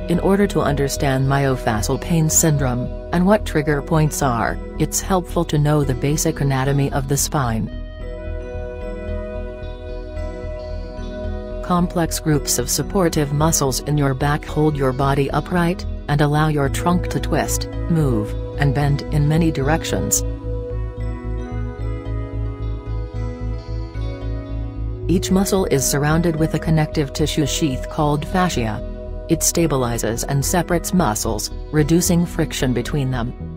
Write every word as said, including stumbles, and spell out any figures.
In order to understand myofascial pain syndrome, and what trigger points are, it's helpful to know the basic anatomy of the spine. Complex groups of supportive muscles in your back hold your body upright, and allow your trunk to twist, move, and bend in many directions. Each muscle is surrounded with a connective tissue sheath called fascia. It stabilizes and separates muscles, reducing friction between them.